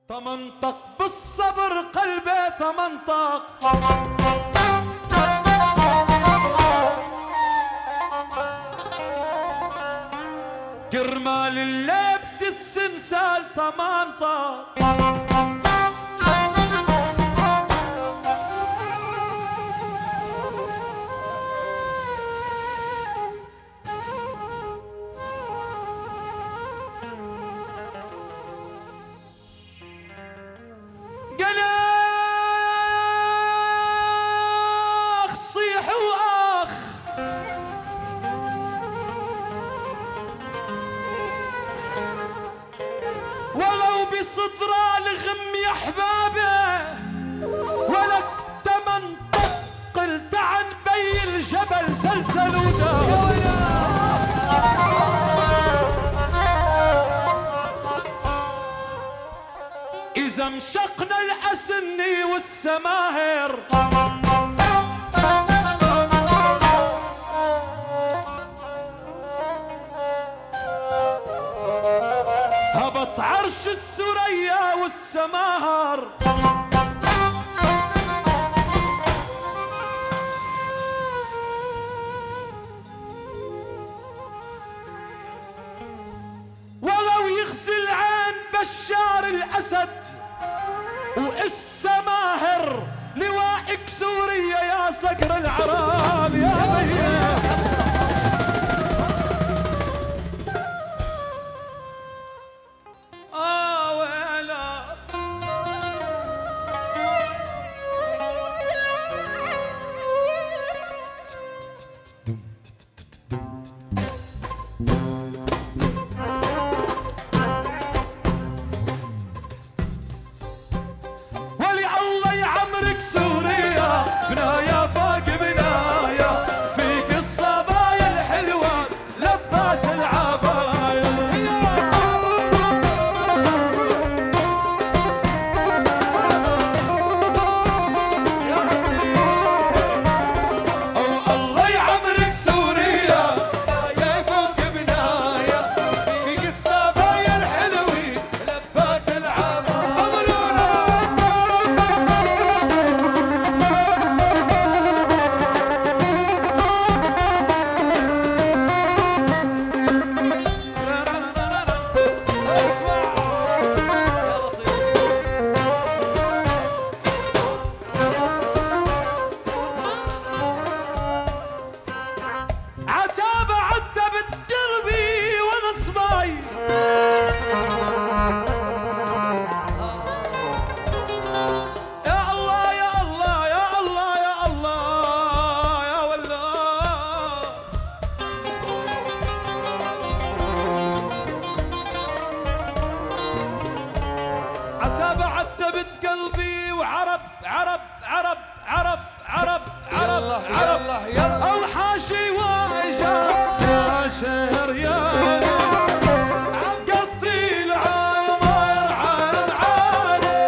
تمنطق بالصبر قلبي تمنطق، كرمال اللبس السنسال تمنطق، صدرا لغم يا حبابي ولك تمنطق، قلت عن بي الجبل سلسل ودار. إذا مشقنا الأسني والسماهر هبط عرش السريا والسماهر، ولو يغزي العين بشار الأسد والسماهر لواءك سوريا يا صقر العرب يا بيه. بنايا فوق بنايا فيك الصبايا الحلوة لباس العبايا، أو الله يعمرك سوريا بنايا فوق بنايا فيك الصبايا الحلوة لباس العبايا. عتابة عتبت قلبي وانا صباي، يا الله يا الله يا الله يا الله يا والله. عتابة عتبت قلبي وعرب عرب عرب عرب عرب عرب عرب يلا او حاشي واجا يا شهر يا عم قطي العمر عن عالي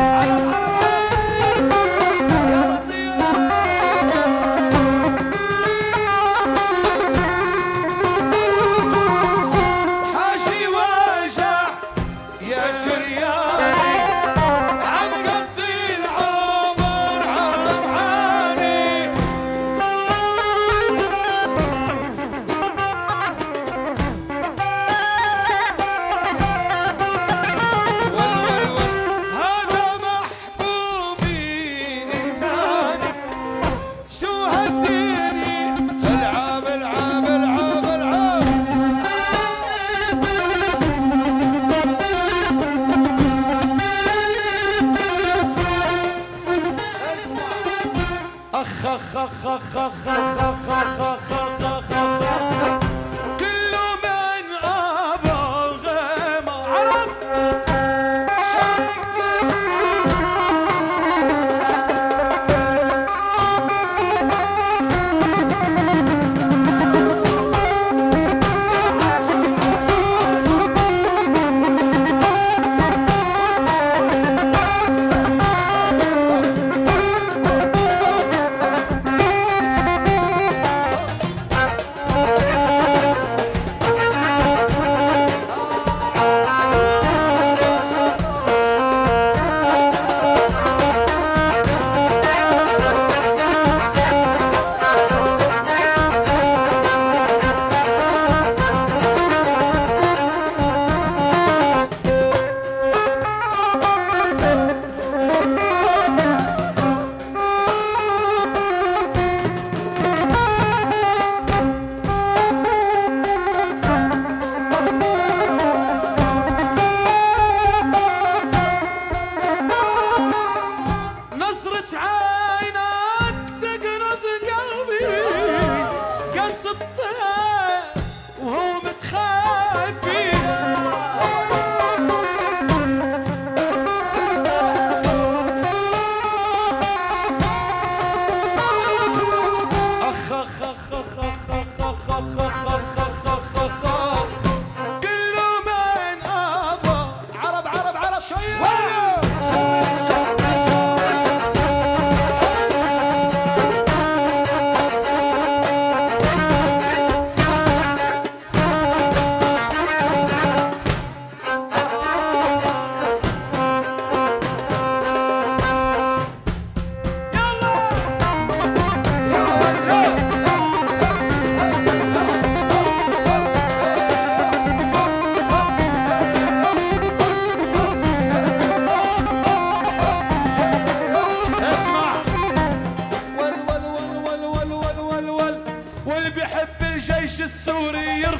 حاشي واجا يا شرياني عم قطي العمر عن عالي. أخ أخ أخ أخ أخ أخ أخ أخ أخ أخ كل من أبى غيمة عرب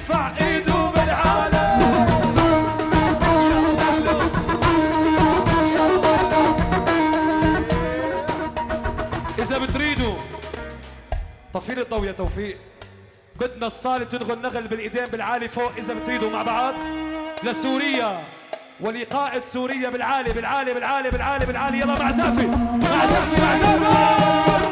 يرفع ايده بالعالم. اذا بتريدوا طفيل الضوء يا توفيق، بدنا الصالة تنغوا النغل بالايدين بالعالي فوق اذا بتريدوا مع بعض لسوريا ولقائد سوريا بالعالي بالعالي بالعالي بالعالي بالعالي. يلا مع زافي مع زافي مع زافي.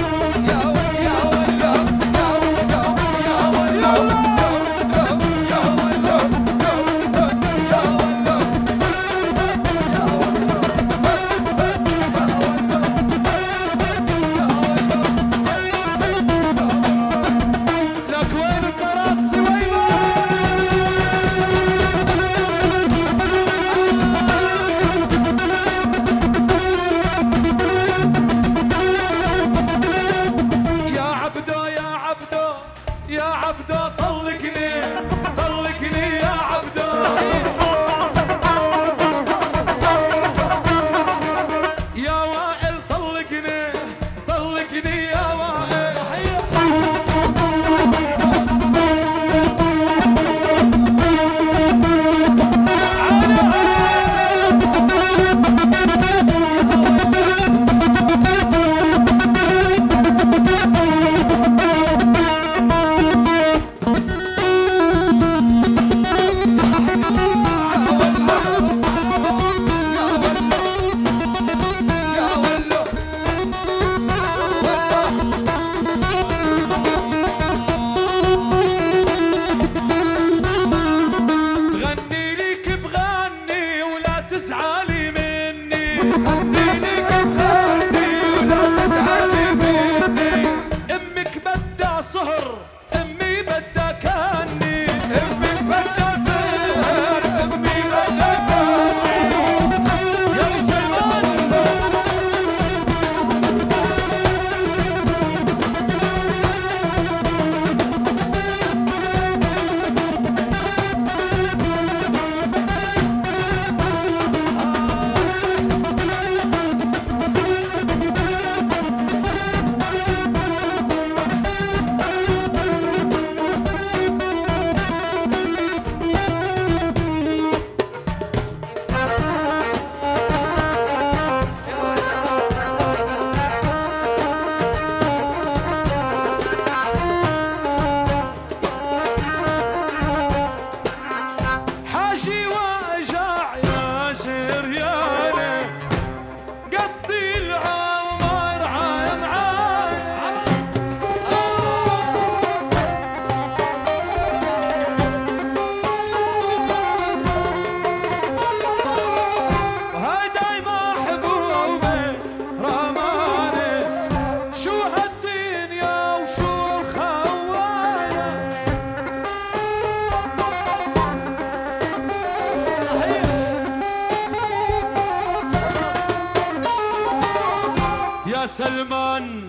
سلمان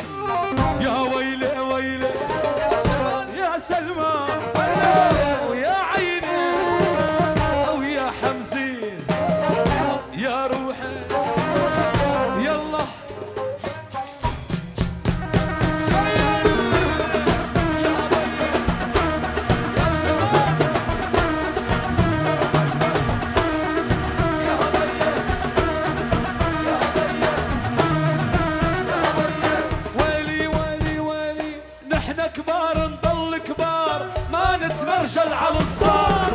يا ويلي ويلي يا سلمان ويا عيني ويا حمزي يا روحي يلا كبار نضل كبار ما نتمرجل على الصغار.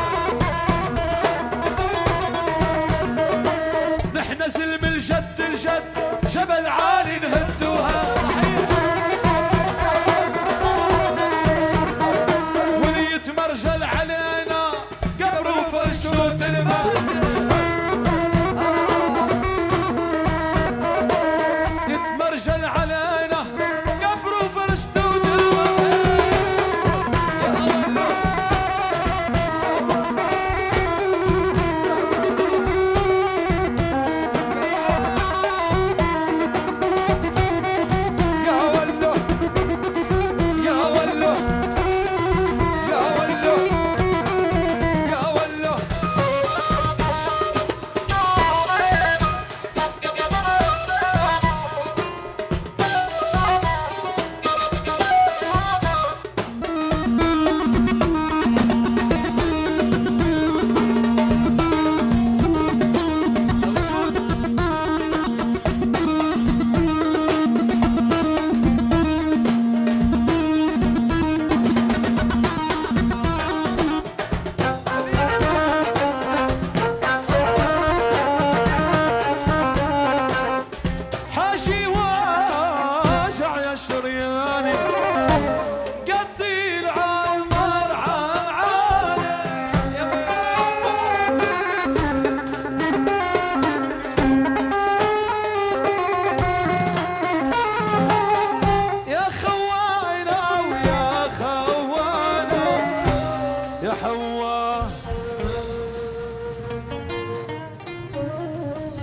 نحن سلم الجد الجد جبل عالي نهدوها صحيح. واللي يتمرجل علينا قبر وفرش وتلمه. يتمرجل علينا قبر وفرش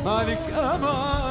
مالك امان